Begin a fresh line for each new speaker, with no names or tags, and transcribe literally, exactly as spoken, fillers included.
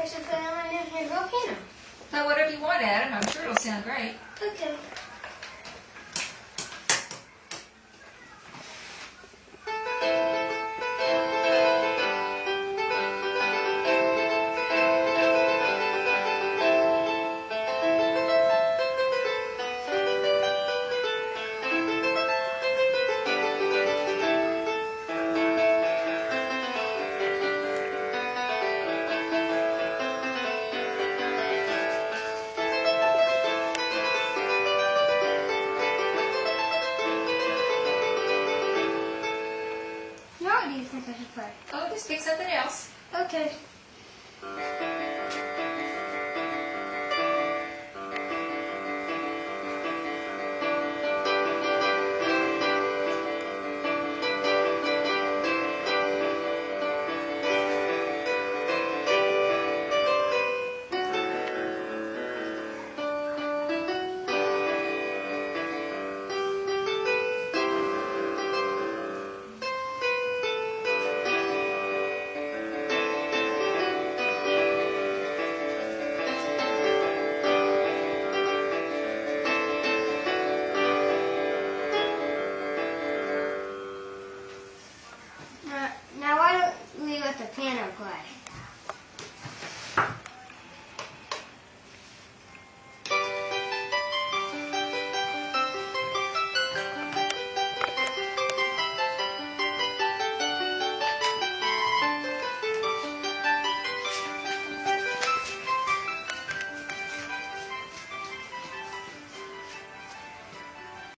I should play on my new handheld piano.
Play whatever you want, Adam. I'm sure it'll sound great.
Okay. Now what do you think I should play?
Oh, just pick something else.
Okay.